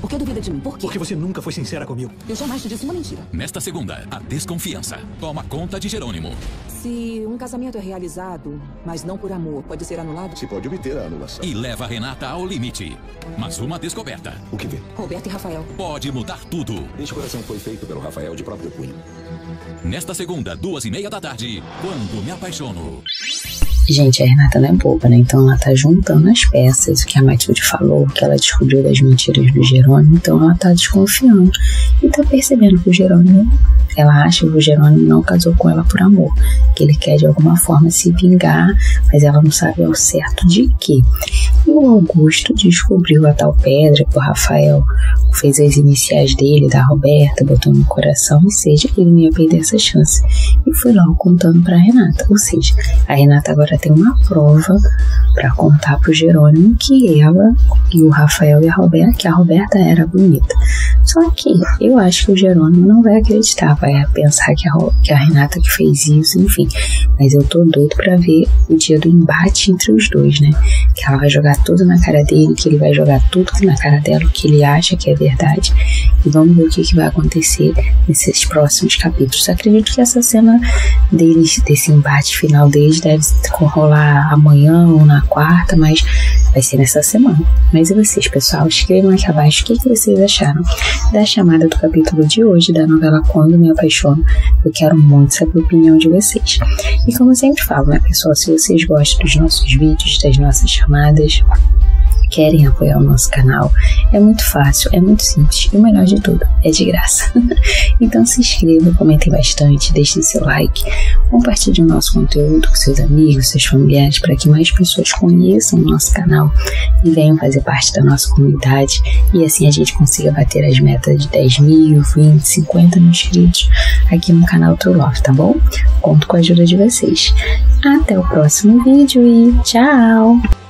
Por que duvida de mim? Por quê? Porque você nunca foi sincera comigo. Eu jamais te disse uma mentira. Nesta segunda, a desconfiança toma conta de Jerônimo. Se um casamento é realizado, mas não por amor, pode ser anulado? Se pode obter a anulação. E leva Renata ao limite. Mas uma descoberta O que vê? Roberto e Rafael. pode mudar tudo. Este coração foi feito pelo Rafael de próprio punho. Nesta segunda, 2h30 da tarde, Quando Me Apaixono. Gente, a Renata não é boba, né? Então ela tá juntando as peças, o que a Matilde falou, que ela descobriu das mentiras do Jerônimo, então ela tá desconfiando e tá percebendo que o Jerônimo, ela acha que o Jerônimo não casou com ela por amor, que ele quer de alguma forma se vingar, mas ela não sabe ao certo de quê. E o Augusto descobriu a tal pedra que o Rafael fez as iniciais dele, da Roberta, botou no coração, ou seja, ele não ia perder essa chance. E foi logo contando pra Renata, ou seja, a Renata agora tem uma prova para contar pro Jerônimo que ela e o Rafael e a Roberta era bonita. Só que eu acho que o Jerônimo não vai acreditar, vai pensar que a Renata que fez isso, enfim. Mas eu tô doido pra ver o dia do embate entre os dois, né? Que ela vai jogar tudo na cara dele, que ele vai jogar tudo na cara dela, o que ele acha que é verdade. E vamos ver o que vai acontecer nesses próximos capítulos. Eu acredito que essa cena deles, desse embate final deles, deve rolar amanhã ou na quarta, mas vai ser nessa semana. Mas e vocês, pessoal? Escrevam aqui abaixo o que vocês acharam da chamada do capítulo de hoje da novela Quando Me Apaixono. Eu quero muito saber a opinião de vocês. E como eu sempre falo, né, pessoal? Se vocês gostam dos nossos vídeos, das nossas chamadas, querem apoiar o nosso canal, é muito fácil, é muito simples e o melhor de tudo, é de graça. Então se inscrevam, comentem bastante, deixem seu like, compartilhem o nosso conteúdo com seus amigos, seus familiares, para que mais pessoas conheçam o nosso canal e venham fazer parte da nossa comunidade e assim a gente consiga bater as metas de 10 mil, 20, 50 mil inscritos aqui no canal True Love, tá bom? Conto com a ajuda de vocês. Até o próximo vídeo e tchau!